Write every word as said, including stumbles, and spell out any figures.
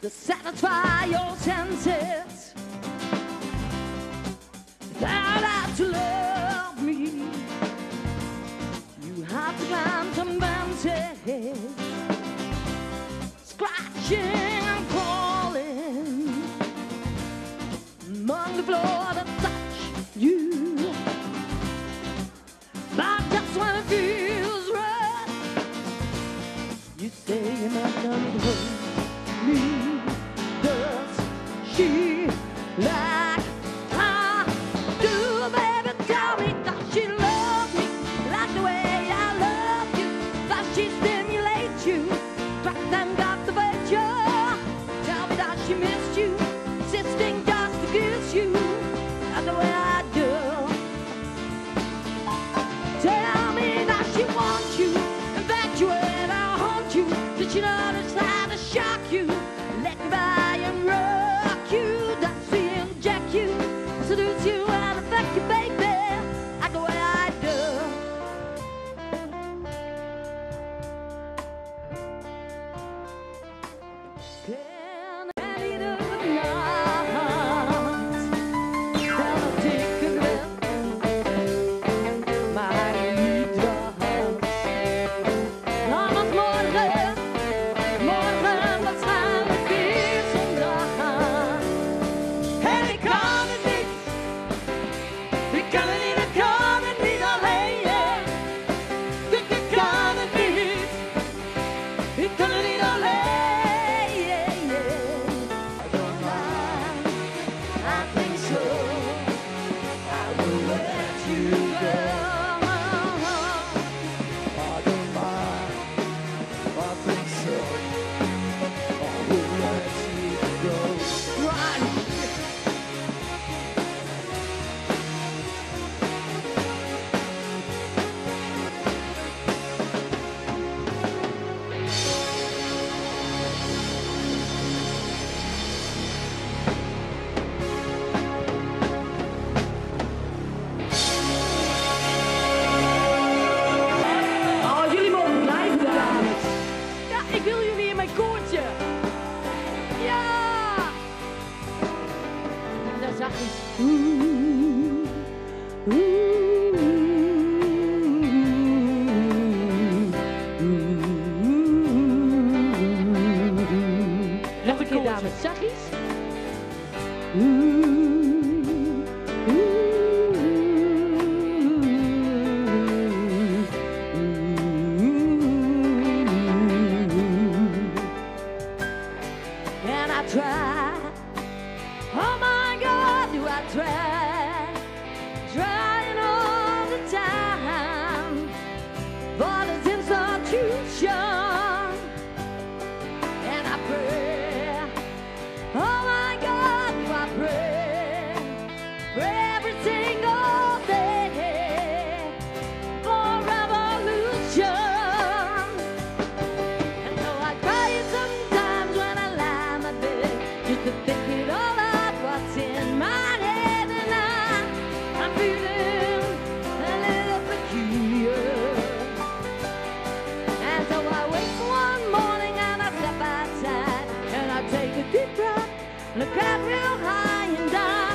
satisfy your senses. Thou art to love me. You have to climb some mountains, scratching and crawling among the floor to touch you. But just when it feels right, you say you're not gonna hurt me. Does she like I do, baby? Tell me, does she love me like the way I love you? Does she stimulate you, track and captivate you? Tell me, does she miss you, insisting just to kiss you like the way I do? Tell me, does she want you, infatuate or haunt you? Did she notice how to shock you, let me by and rock you? Does she inject you, seduce you and affect you, baby, like the way I do? Can I eat a good night? Can I take a grip? My need drugs. Almost more than, more than the time it feels so dark. Hey, come and meet, we come and eat a come and meet a lady. We can come and meet, we come and eat a lady. I don't mind, I think so. I will let you go. I don't mind, I think so. I will let you go. Right. Oh, jullie mogen blijven, dames. Ja, ik wil jullie in mijn koortje. Ja! En daar zag ik. Oeh, oeh, oeh. Nog een keer, dames. Zachtjes. Oeh, and I try, oh my God, do I try, trying all the time for this institution, and I pray, oh my God, do I pray, pray every single day for revolution. And so I cry sometimes when I lie in my bed, just to think it all out, what's in my head, and I, I'm feeling a little peculiar. And so I wake one morning and I step outside, and I take a deep breath, look out real high and down.